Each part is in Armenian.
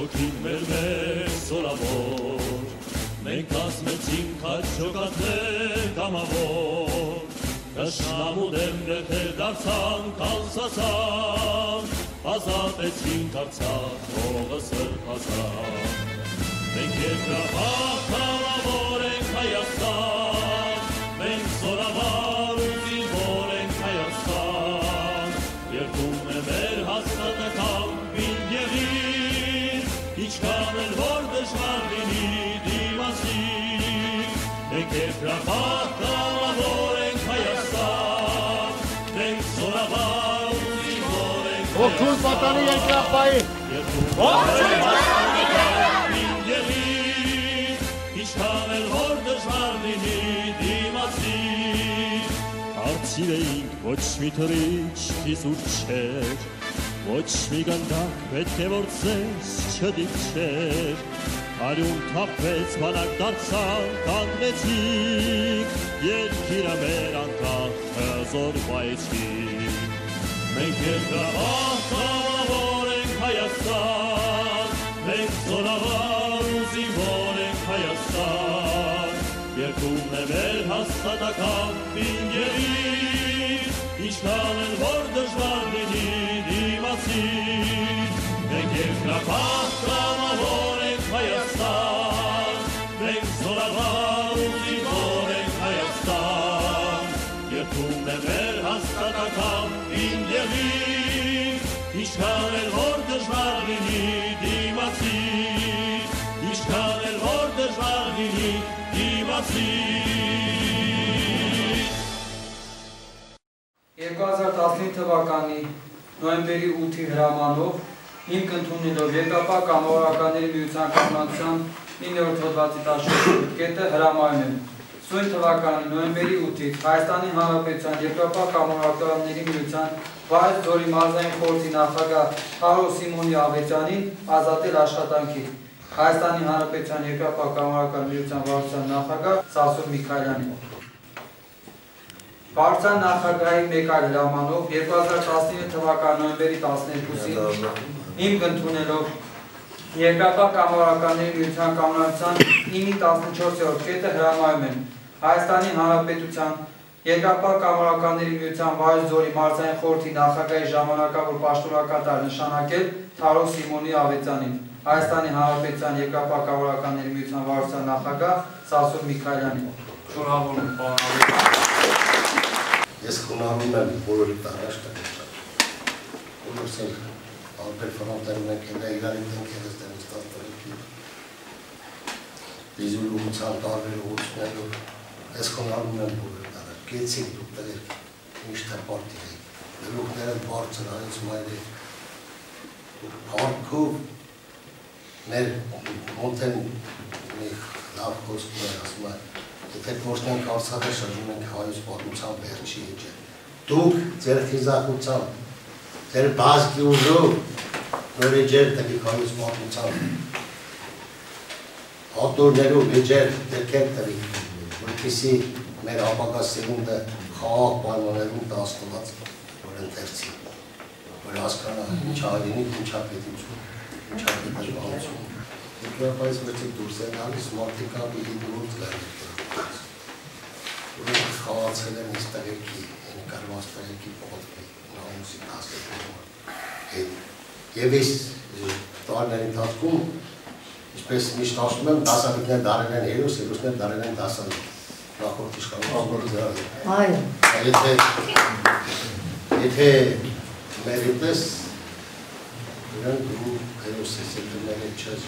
Ոգին մեր սորավոր, մենք ասմեցին քաջոկատներ կամավոր, Կշնամու դեմ գրթեր դարձան կալսասան, ազատեցին կարծախ հողը սրբազան, մենք երկրաբախ կամավոր ենք Հայաստան, մենք սորավար ու զինվոր ենք Հայաստան, երկում է մեր հաստատական բինգեղին, իչքան էլ որ դժվար լինի դիմացին, մենք երկրաբախ կամավոր ենք Հայաստան, մենք սորավար ու զինվոր ենք Հայաստան, Ոգուն պատանի երկրապայի, Իչքան էլ որ դժվար լինի դիմացին, Արցիր էինք ոչ մի թռիչ իզուր չէր, Ոչ մի գնդակ պետք է որ ձեզ չդիպչեր, Արյուն թափվեց բանակ դարձան կանգնեցինք, Երկիրը մեր անկախ հզորվայեցինք, Մենք երկրաբախ կամավոր ենք Հայաստան, Մենք զորավար ու զինվոր ենք Հայաստան, Երկում է մեր հաստատական բինգերին, Իչքան էլ որ դժվար լինի դիմացին, Մենք երկրաբախ կամավոր ենք Հայաստան, Մենք զորավար ու զինվոր ենք Հայաստան, Երկում է մեր հաստատական բինգերին, Իչքան էլ որ դժվար լինի դիմացին, Իչքան էլ որ դժվար լինի դիմացին։ 2015 թվականի նոյեմբերի 8-ի հրամանով հիմք ընդունելով Երկրապահ կամավորականների միության կազմակերպության 9-րդ հոդվածի 17 կետը հրամայում եմ Սույն թվականի նոյեմբերի 8-ից Հայաստանի Հանրապետության Երկրապահ կամավորականների միության Վայոց ձորի մարզային խորհրդի նախագահ Թարո Սիմոնի Ավետյանին ազատել աշխատանքից, Հայաստանի Հանրապետության Երկրապահ կամավորական միության վարչության նախագահ Սասուն Միքայելյանին։ Վարչության նախագահի մեկ այլ հրամանով 2019 թվականի նոյեմբերի 12-ին հիմք ընդունելով Երկրապահ կամավորականների միության կազմակերպության 9-ի 14-րդ կետը հրամայում եմ Հայաստանի Հանրապետության Երկրապահ կամավորականների միության Վայոց ձորի մարզային խորհրդի նախագահի ժամանակավոր պաշտոնակատար նշանակել Թարո Սիմոնի Ավետյանին, Հայաստանի Հանրապետության Երկրապահ կամավորականների միության վարչության նախագահ Սասուն Միքայելյանին։ Շնորհավոր եմ, պարոն Ավետյան։ Ես խոնարհում եմ բոլորի առաջնորդին։ Բոլորս էլ ալբեր ֆրանտերում ենք իրարի տնքերս դեմ ստացվելիքի։ Դիզուլումցան տարբեր ուղղություններով ես խոնարհում եմ բոլորի առաջ։ Գեցինք դուք տղեր միշտ պարտի եք։ Գլուխները բարձր արեց մայրի։ Հարկով մեր մոտ են մի լավ խոսքներ ասում են։ Եթե կորցնենք Արցախը շրջում ենք հայոց պատմության վերջի էջը։ Դուք ձեր խիզախությամբ, ձեր բազկի ուժով նոր էջեր տվեք հայոց պատմության։ Հատորներով էջեր դրքեր տվեք, որպեսզի մեր ապագա սերունդը խաղաղ պայմաններում տասնված որ ընթերցի, որ հասկանա ինչա հայրենիք, ինչա պետություն, ինչա պետաշվանություն։ Երկրապահից վերջիկ դուրս են հալիս մարդիկա պիտի դուրս գալի։ Ուրեք խաղացել են իս տղեկի, ենկարված տղեկի պողոտվի, նամուսի տասկետում։ Եվ իս տարների ընթացքում, ինչպես միշտ ասում եմ, դասավիկներ դարել են հերոս, հերոսներ դարել են դասավիկ։ Նախորդ իշխանություն եթե մեր պես իրան դու հերոս ես ետումներ է չես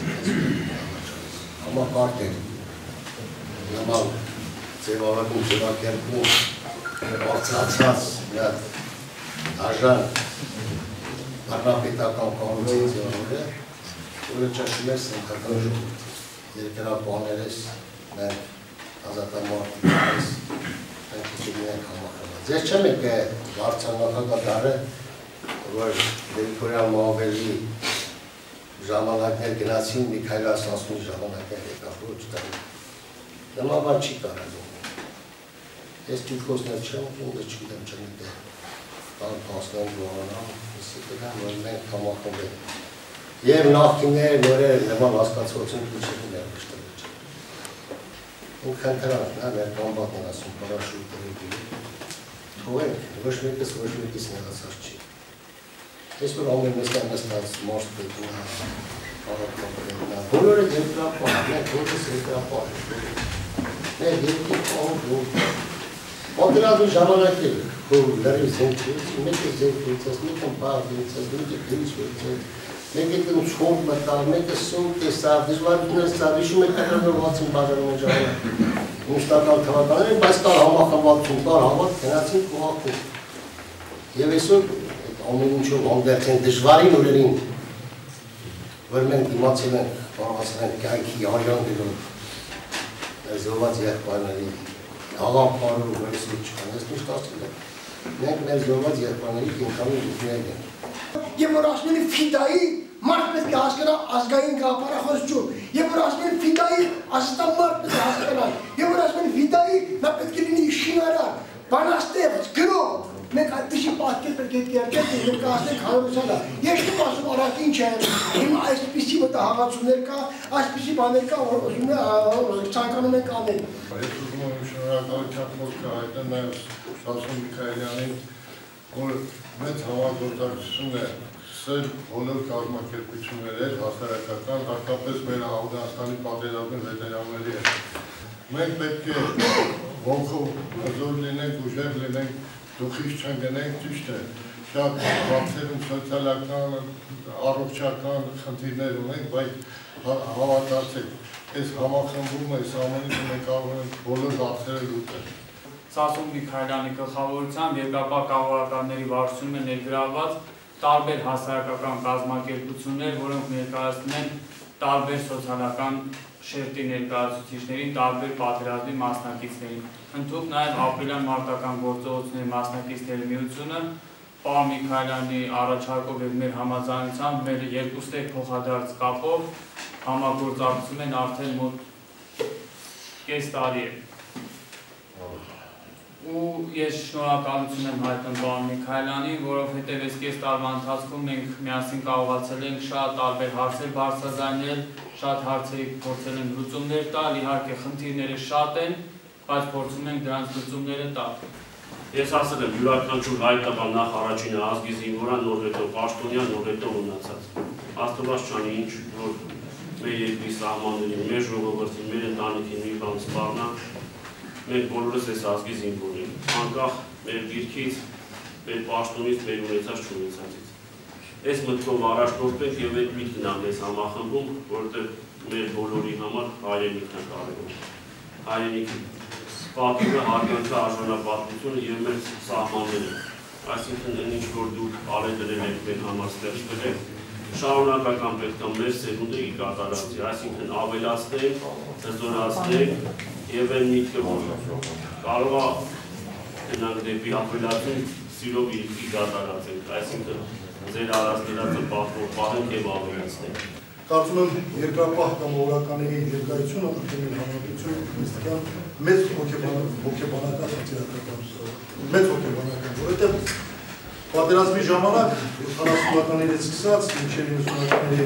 համակարտ են նման ձևավարում, ձևակերպում, բարձրացած միատ դաժան առնապետական կանոնի ձևավորը, որը ճաշում ես ընթական ժողովուրդ, երկրապահներես, մենք ազատամարտիկներս, մենք իջումնենք համախրված։ Ձեզ չեմ եք է վարչան նախագահը, որ Գրիգորյան Մահվելի ժամանակներ գնացին, Միքայել Սասունի ժամանակներ եկավ, ոչ տանի։ Նման բան չի կարալու։ Ես դիքոսներ չեմ, ինձ չգիտեմ չեմ դե։ Տան պասնան գողանամ, ես եկեմ, որ մենք համախոմ ենք։ Եվ նախկինները նորերը նման հասկացություն դուչին ներկաշտել։ Ինք խնդրանք, նա մեր կամբատն ասում, պարաշուտերի դիրի։ Թողենք, ոչ մեկս նեղացած չի։ Ես որ ամեն մեստան նստած մարդ պետում բոլորը երկրապահ, մենք որպես երկրապահ մեր երկիր պահում պատերազմի ժամանակել լրիվ զենքից, մեկը զենքից, մեկը բաղից, մեկը գրիչ վերցեց, մեկը տնում չորդ մտալ, մեկը սունկ տեսավ, դժվարություններ ստավ, իշում է կտրնողացին բաժարում են ժամանակ մուստակալ թվականներին, բայց կար համախմբատություն, կար հավատ, գնացին կողակում և այսօր ամեն ինչով հանդերձ են դժվարին օրերին որ մենք դիմացել ենք, կարողացել ենք կյանքի արյան դելով զոհված եղբայրների աղափարով վերսուր չկան, ես միշտ ասել եմ, մենք մեր զոհված եղբայրների կենքանի ուզներն ենք։ Եվ որ ասում են ֆիդայի, մարդ պետք է հասկանա ազգային գաղափարախոսություն, եւ որ ասում են ֆիդայի, ասստան մարդ պետք է հասկանա, եւ որ ասում են ֆիդայի, նա պետք է լինի շինարար, բանաստեղծ, գրող, մենք այդպիսի պատկեր պետք է դերկել եւ կասենք հանրությանը։ Ես չեմ ասում առաքին չէ, հիմա այսպիսի մտահղացումներ կա, այսպիսի բաներ կա, որ ուզում ցանկանում ենք անել։ Ես ուզում եմ շնորհակալություն խոսքը հայտնել նաեւ Սասուն Միքայելյանին, որ մեծ համագործակցություն է սել բոլոր կազմակերպությունների հետ հասարակական, հատկապես մեր Աֆղանստանի պատերազմի վետերանների հետ։ Մենք պետք է ոգով հզոր լինենք, ուժեղ լինենք, դուխից չընկնենք, ճիշտ է, շատ հարցերում սոցիալական, առողջական խնդիրներ ունենք, բայց հավատացեք, այս համախմբումը, այս ամենից մենք կարող ենք բոլոր հարցերը լուծել։ Սասուն Միքայելյանի գլխավորությամբ երկրապահ կառավարականների վարչությունում է ներգրավված տարբեր հասարակական կազմակերպություններ, որոնք ներկայացնում են տարբեր սոցիալական շերտի ներկայացուցիչներին, տարբեր պատերազմի մասնակիցներին։ Ընդհանուր նաև ապրիլյան մարտական գործողությունների մասնակիցների միությունը պարոն Միքայելյանի առաջարկով եւ մեր համաձայնությամբ մեր երկուստեք փոխադարձ կապով համագործակցում են արդեն մոտ կես տարի է։ Ու ես շնորհակալություն եմ հայտնում պարոն Միքայելյանին, որովհետև այս կես տարվա ընթացքում մենք միասին կարողացել ենք շատ տարբեր հարցեր բարձրաձայնել, շատ հարցերի փորձել ենք լուծումներ տալ, իհարկե խնդիրները շատ են, բայց փորձում ենք դրանց լուծումները տալ։ Ես ասել եմ, յուրաքանչյուր հայ տղա նախ առաջինը ազգի զինվորան, նոր հետո պաշտոնյան, նոր հետո մնացած։ Աստված չանի ինչ, որ մեր երկրի սահմաններին, մեր ժողովրդին, մեր ընտանիքին մի բան սպառնա, մենք բոլորս այս ազգի զինվորներ, անկախ մեր դիրքից, մեր պաշտոնից, մեր ունեցած չունեցածից։ Այս մտքով առաջնորդվենք եւ այդ միտքն է մեզ համախմբում, որտեղ մեր բոլորի համար հայրենիքն է կարևոր։ Հայրենիքի պատիվը, հարգանքը, արժանապատվությունը եւ մեր սահմանները։ Այսինքն այն ինչ որ դուք արել եք մեր համար ստեղծվել եք, շարունակական պետք է մեր սերունդը կատարածի, այսինքն ավելացնենք, հզորացնենք եւ այն միտքը որ կարող է գնանք դեպի ապելացում սիրով կատարածենք, այսինքն ձեր արածներածը պահենք եւ ավելացնենք։ Կարծում եմ երկրապահ կամավորականների ներկայությունը ընդդեմ հանրապետություն մստական մեծ հոգեբանական խնդիրակական մեծ հոգեբանական, որովհետեւ պատերազմի ժամանակ 70-ականներից սկսած մինչև 90-ականների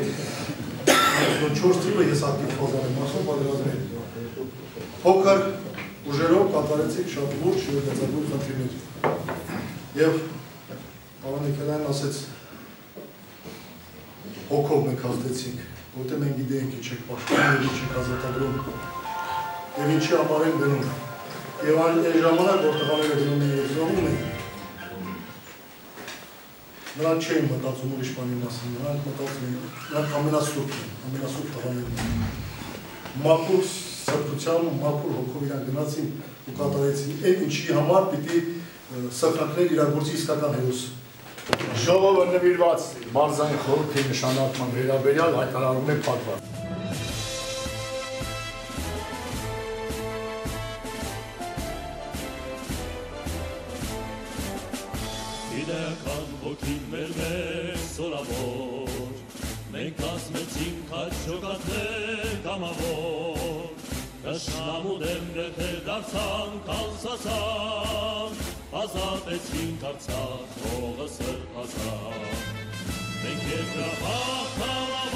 4 թիվը ես ակտիվ ֆազան եմ ասում պատերազմի փոքր ուժերով կատարեցիք շատ լուրջ եւ մեծագույն խնդիրներ։ Եվ պարոն Միքայելյանն ասեց հոգով մենք հաստեցինք, որտեղ մենք գիտենք ինչ եք պաշտպանում, ինչ եք ազատագրում եւ ինչի համար են գնում։ Եվ այն ժամանակ որ տղաները գնում են եւ զոհում են, նրանք չէին մտածում ուրիշ բանի մասին, նրանք մտածում էին, նրանք ամենասուրբն են, ամենասուրբ տղաներն են։ Մաքուր սրբությամբ, մաքուր հոգով իրան գնացին ու կատարեցին այդ ինչի համար պիտի սխրանքներ իրագործի իսկական հերոս։ Ժողովը նվիրված մարզային խորհրդի նշանակման վերաբերյալ հայտարարում է փակված։ Իդեական ոգին մեր մեզ սորավոր, մենք ասմեցինք այդ շոկատներ կամավոր, դաշնամու դեմ դեպեր դարձանք անսասան, ազատեցինք Արցախ, հողը սրբազան, մենք երկրապահ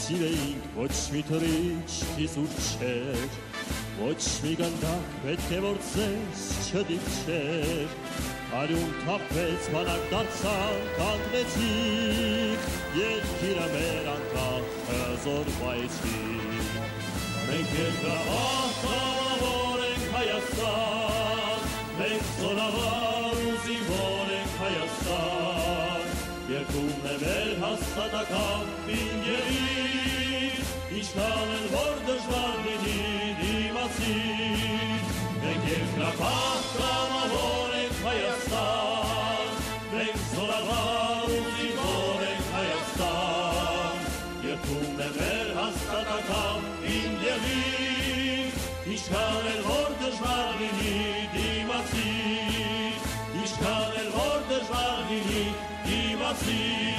սիրեինք ոչ մի թռիչքի զուր չէր, ոչ մի գնդակ պետք է որ ձեզ չդիպչեր, արյուն թափվեց բանակ դարձան կանգնեցիք, երկիրը մեր անկախ հզորվայցիք, մենք երկրապահ կամավոր ենք Հայաստան, մենք զորավար ու զինվոր ենք Հայաստան, երկումն է մեր հաստատական պինգերին, ինչքան էլ որ դժվար լինի դիմացին, մենք երկրապահ կամավոր ենք Հայաստան, մենք զորավար ու զինվոր ենք Հայաստան, երկումն է մեր հաստատական պինգերին, ինչքան էլ որ դժվար լինի դիմացին, ինչքան էլ որ դժվար լինի դիմացին